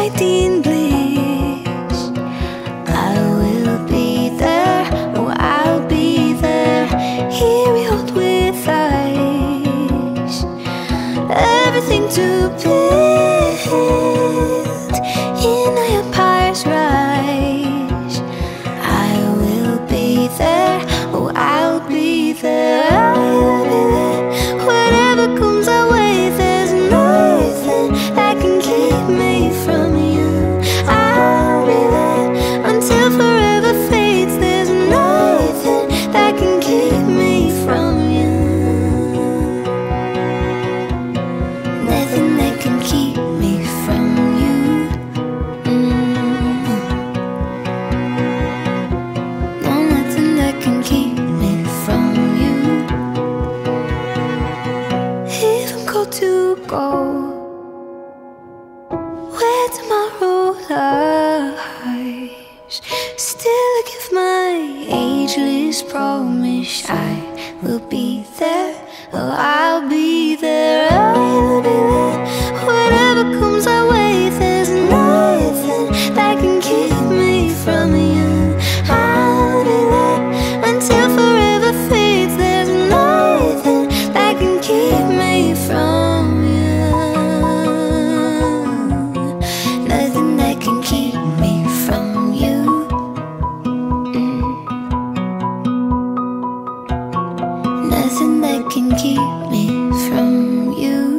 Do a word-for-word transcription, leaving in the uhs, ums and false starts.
fading bliss. I will be there, oh I'll be there. Here we hold with eyes everything to build in our empire's rise. I will be there, oh I'll be there, I'll be there. Whatever comes our way, there's nothing that can keep me from you. I'll be there until forever fades. There's nothing that can keep me from you. Nothing that can keep me from you. Mm. No, nothing that can keep me from you. If I'm called to go where tomorrow lies, still I give my ageless promise I will be there, oh I'll be there, I'll be there. Whatever comes our way, there's nothing that can keep me from you. I'll be there until forever fades. There's nothing that can keep me from you. Nothing that can keep me from you. Mm. Nothing that can keep me from you.